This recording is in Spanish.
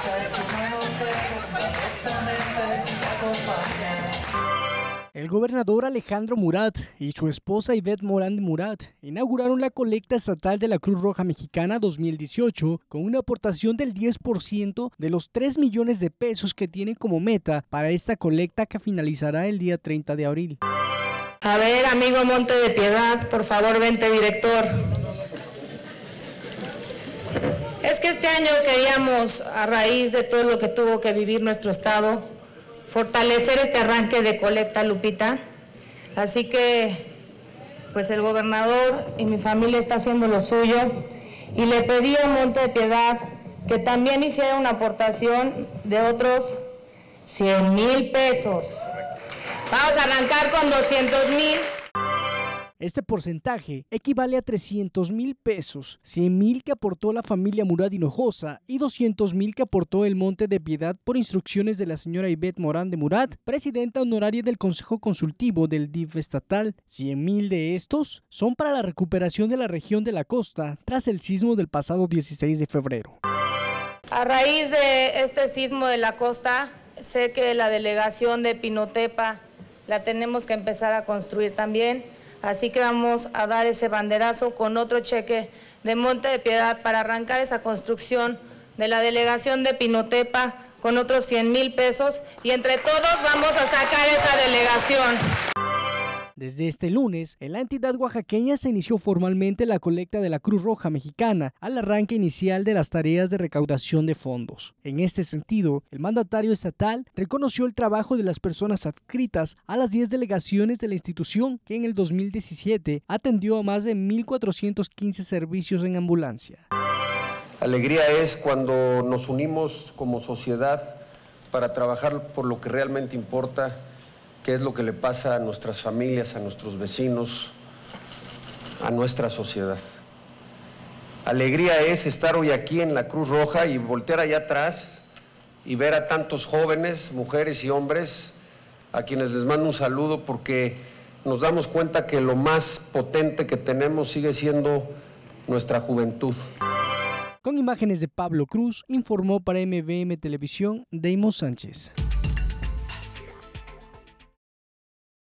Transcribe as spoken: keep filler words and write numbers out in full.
El gobernador Alejandro Murat y su esposa Ivette Morán de Murat inauguraron la colecta estatal de la Cruz Roja Mexicana dos mil dieciocho con una aportación del diez por ciento de los tres millones de pesos que tienen como meta para esta colecta que finalizará el día treinta de abril. A ver, amigo Monte de Piedad, por favor, vente, director. Es que este año queríamos, a raíz de todo lo que tuvo que vivir nuestro estado, fortalecer este arranque de colecta, Lupita. Así que, pues el gobernador y mi familia está haciendo lo suyo. Y le pedí a Monte de Piedad que también hiciera una aportación de otros cien mil pesos. Vamos a arrancar con doscientos mil. Este porcentaje equivale a trescientos mil pesos, cien mil que aportó la familia Murat Hinojosa y doscientos mil que aportó el Monte de Piedad por instrucciones de la señora Ivette Morán de Murat, presidenta honoraria del Consejo Consultivo del D I F estatal. cien mil de estos son para la recuperación de la región de la costa tras el sismo del pasado dieciséis de febrero. A raíz de este sismo de la costa, sé que la delegación de Pinotepa la tenemos que empezar a construir también. Así que vamos a dar ese banderazo con otro cheque de Monte de Piedad para arrancar esa construcción de la delegación de Pinotepa con otros cien mil pesos y entre todos vamos a sacar esa delegación. Desde este lunes, en la entidad oaxaqueña se inició formalmente la colecta de la Cruz Roja Mexicana al arranque inicial de las tareas de recaudación de fondos. En este sentido, el mandatario estatal reconoció el trabajo de las personas adscritas a las diez delegaciones de la institución que en el dos mil diecisiete atendió a más de mil cuatrocientos quince servicios en ambulancia. Alegría es cuando nos unimos como sociedad para trabajar por lo que realmente importa, qué es lo que le pasa a nuestras familias, a nuestros vecinos, a nuestra sociedad. Alegría es estar hoy aquí en la Cruz Roja y voltear allá atrás y ver a tantos jóvenes, mujeres y hombres, a quienes les mando un saludo porque nos damos cuenta que lo más potente que tenemos sigue siendo nuestra juventud. Con imágenes de Pablo Cruz, informó para M V M Televisión, Deimo Sánchez.